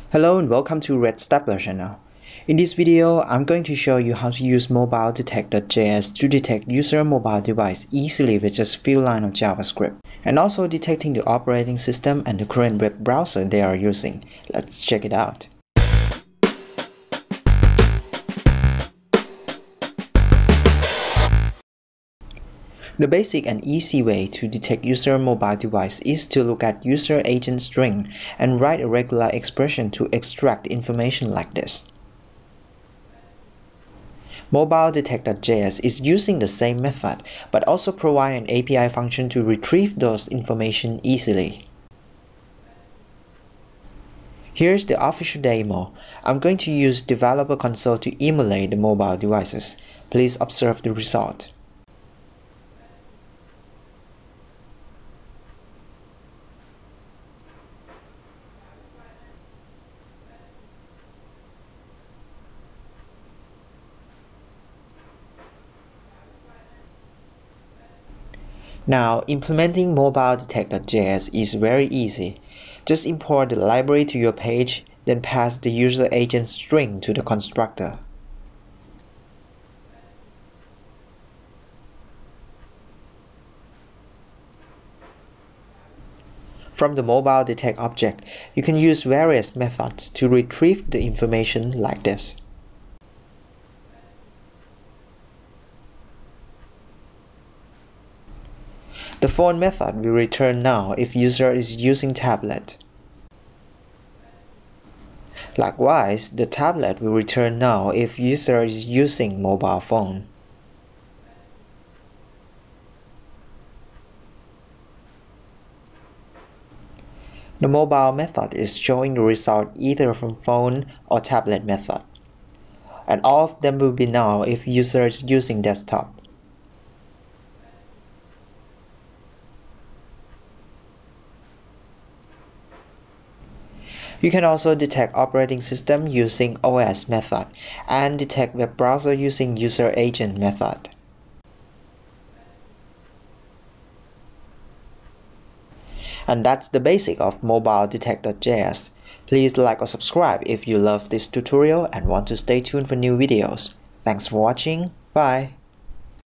Hello and welcome to Red Stapler channel. In this video, I'm going to show you how to use Mobile-detect.js to detect user mobile device easily with just few lines of JavaScript, and also detecting the operating system and the current web browser they are using. Let's check it out. The basic and easy way to detect user mobile device is to look at user agent string and write a regular expression to extract information like this. Mobile-detect.js is using the same method, but also provide an API function to retrieve those information easily. Here's the official demo. I'm going to use Developer Console to emulate the mobile devices. Please observe the result. Now, implementing Mobile-detect.js is very easy. Just import the library to your page, then pass the user agent string to the constructor. From the Mobile-detect object, you can use various methods to retrieve the information like this. The phone method will return now if user is using tablet. Likewise, the tablet will return now if user is using mobile phone. The mobile method is showing the result either from phone or tablet method. And all of them will be now if user is using desktop. You can also detect operating system using OS method and detect web browser using user agent method. And that's the basic of Mobile-detect.js. Please like or subscribe if you love this tutorial and want to stay tuned for new videos. Thanks for watching. Bye.